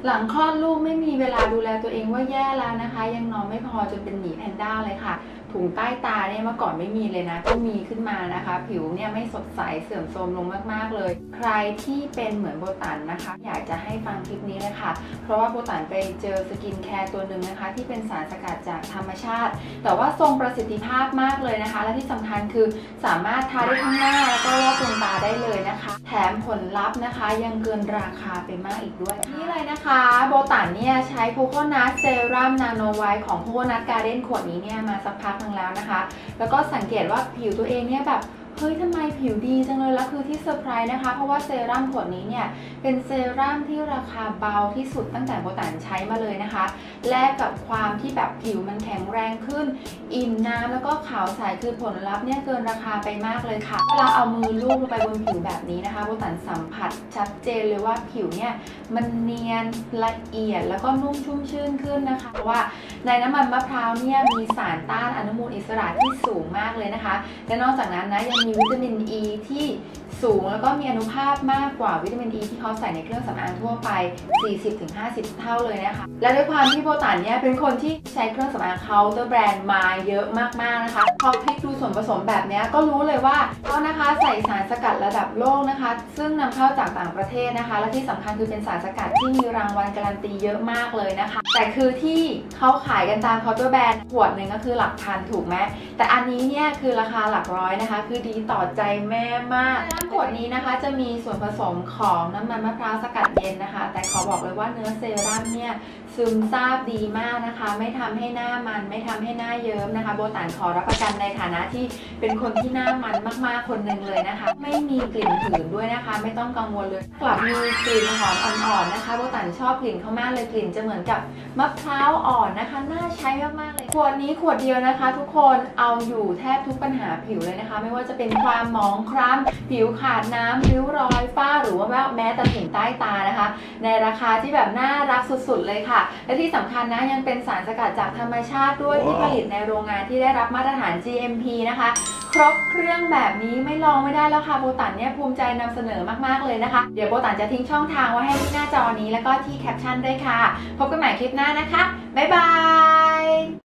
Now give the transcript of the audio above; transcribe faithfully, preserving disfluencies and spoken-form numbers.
หลังคลอดลูกไม่มีเวลาดูแลตัวเองว่าแย่แล้วนะคะยังนอนไม่พอจนเป็นหมีแพนด้าเลยค่ะถุงใต้ตาเนี่ยเมื่อก่อนไม่มีเลยนะก็มีขึ้นมานะคะผิวเนี่ยไม่สดใสเสื่อมโทรมลงมากๆเลยใครที่เป็นเหมือนโบตันนะคะอยากจะให้ฟังคลิปนี้เลยค่ะเพราะว่าโบตันไปเจอสกินแคร์ตัวหนึ่งนะคะที่เป็นสารสกัดจากธรรมชาติแต่ว่าทรงประสิทธิภาพมากเลยนะคะและที่สำคัญคือสามารถทาได้ทั้งหน้าแล้วก็รอบดวงตาได้เลยนะคะแถมผลลัพธ์นะคะยังเกินราคาไปมากอีกด้วยนี่เลยนะคะโบตันเนี่ยใช้โคโคนัทเซรั่มนาโนไวท์ของโคโคนัทการ์เด้นขวดนี้เนี่ยมาสักพักนึงแล้วนะคะแล้วก็สังเกตว่าผิวตัวเองเนี่ยแบบเฮ้ยทำไมผิวดีจังเลยแล้วคือที่เซอร์ไพรส์นะคะเพราะว่าเซรั่มขวดนี้เนี่ยเป็นเซรั่มที่ราคาเบาที่สุดตั้งแต่โบตันใช้มาเลยนะคะแลกกับความที่แบบผิวมันแข็งแรงขึ้นอิ่มน้ำแล้วก็ขาวใสคือผลลัพธ์เนี่ยเกินราคาไปมากเลยค่ะเวลาเอามือลูบลงไปบนผิวแบบนี้นะคะโบตันสัมผัสชัดเจนเลยว่าผิวเนี่ยมันเนียนละเอียดแล้วก็นุ่มชุ่มชื่นขึ้นนะคะเพราะว่าในน้ำมันมะพร้าวเนี่ยมีสารต้านอนุมูลอิสระที่สูงมากเลยนะคะและนอกจากนั้นนะยังมีวิตามินอ e ีที่สูงแล้วก็มีอนุภาพมากกว่าวิตามินอ e ีที่เขาใส่ในเครื่องสำอางทั่วไป สี่สิบถึงห้าสิบ เท่าเลยนะคะและด้วยความที่โบตันเนี่ยเป็นคนที่ใช้เครื่องสำอางเคาน์เตอร์แบรนด์มาเยอะมากๆนะคะพอคลิกดูส่วนผสมแบบนี้ก็รู้เลยว่าเขานะคะใส่สารสกัดระดับโลกนะคะซึ่งนำเข้าจากต่างประเทศนะคะและที่สำคัญคือเป็นสารสกัดที่มีรางวัลการันตีเยอะมากเลยนะคะแต่คือที่เขาขายกันตามเคาน์เตอร์แบรนด์ขวดหนึ่งก็คือหลักพันถูกไหมแต่อันนี้เนี่ยคือราคาหลักร้อยนะคะคือดีต่อใจแม่มากขวดนี้นะคะจะมีส่วนผสมของน้ำมันมะพร้าวสกัดเย็นนะคะแต่ขอบอกเลยว่าเนื้อเซรั่มเนี่ยซึมซาบดีมากนะคะไม่ทำให้หน้ามันไม่ทำให้หน้าเยิ้มนะคะโบตันขอรับประกันในฐานะที่เป็นคนที่หน้ามันมากๆคนหนึ่งเลยนะคะไม่มีกลิ่นหืนด้วยนะคะไม่ต้องกังวลเลยกลับมีกลิ่นหอมอ่อนๆนะคะโบตันชอบกลิ่นเขามากเลยกลิ่นจะเหมือนกับมะพร้าวอ่อนนะคะน่าใช้มากๆเลยขวดนี้ขวดเดียวนะคะทุกคนเอาอยู่แทบทุกปัญหาผิวเลยนะคะไม่ว่าจะเป็นความหมองคล้ำผิวขาดน้ำริ้วรอยฝ้าหรือว่าแม้แต่ถุงใต้ตานะคะในราคาที่แบบน่ารักสุดๆเลยค่ะและที่สำคัญนะยังเป็นสารสกัดจากธรรมชาติด้วย wow. ที่ผลิตในโรงงานที่ได้รับมาตรฐาน จี เอ็ม พี นะคะครบเครื่องแบบนี้ไม่ลองไม่ได้แล้วค่ะโบตันเนี่ยภูมิใจนำเสนอมากๆเลยนะคะเดี๋ยวโบตันจะทิ้งช่องทางไว้ให้ที่หน้าจอนี้แล้วก็ที่แคปชั่นด้วยค่ะพบกันใหม่คลิปหน้านะคะบ๊ายบาย